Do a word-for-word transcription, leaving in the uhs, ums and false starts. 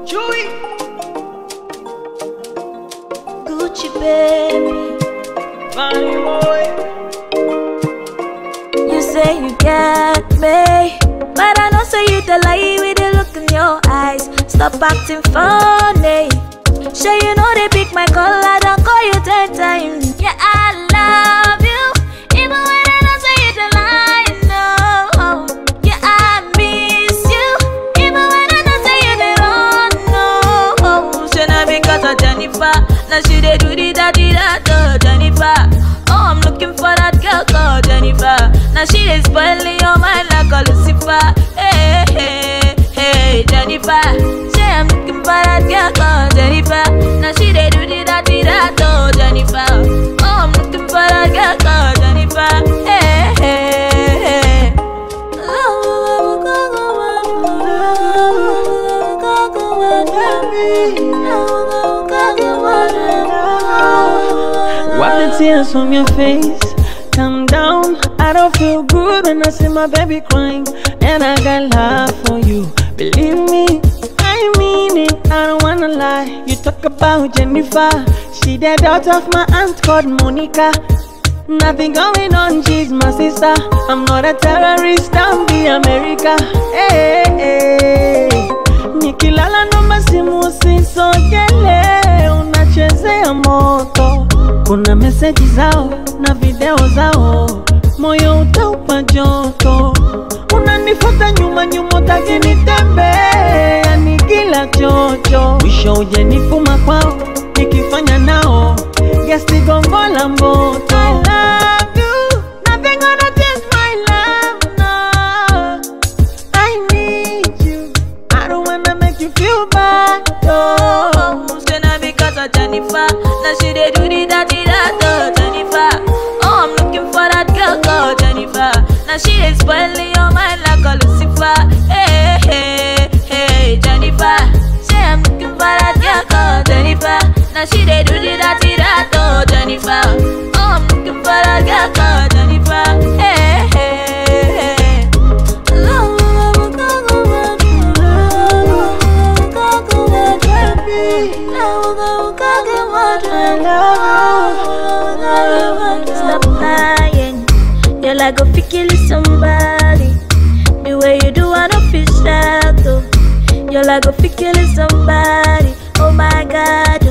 Chewy. Guchi baby, Funny boy. you say you get me, but I know say you the lie with the look in your eyes. Stop acting funny. Shey you know they pick my call, I don't call you ten times. Yeah, I love you, even when I don't say you the lie. No, yeah, I miss you, even when I don't say you the wrong. No, Say now because of Jenifer, now she dey do the daddy that oh Jenifer. Oh, I'm looking for that girl called Jenifer. Now she is spoiling your mind like a Lucifer. Hey, hey, hey, Jenifer. Say I'm looking for that girl called Jenifer. Now she dey do the daddy that oh Jenifer. Oh, I'm looking for that girl called Jenifer. Hey, hey, hey. Wipe the tears from your face. Calm down. I don't feel good when I see my baby crying, and I got love for you. Believe me, I mean it. I don't wanna lie. You talk about Jenifer, she the daughter of my aunt called Monica. Nothing going on, she's my sister. I'm not a terrorist, I'm the America. Hey, hey. Nikilala no masimu siso gele, unachezea moto. Kuna meseji zao na video zao, moyo utaupa joto. Unanifuata nyuma nyuma utaki nitembe, yani kila chocho. Mwisho uje nifuma kwao, nikifanya nao gesti gongo la mboto. I love you, nothing gonna change my love, no. I need you, I don't wanna make you feel bad, no. Say now because of Jenifer, now she dey do the daddy that oh Jenifer. Oh, I'm looking for that girl called Jenifer. Now she is spoiling your mind like a Lucifer. Hey, hey, hey, Jenifer. Say I'm looking for that girl called Jenifer. Now she dey do the daddy that oh Jenifer. Oh, I'm looking for that girl called Jenifer. Hey, hey, hey. stop lying. You're like a kill somebody. The way you do, I don't feel shy though. You're like a kill somebody. Oh my God.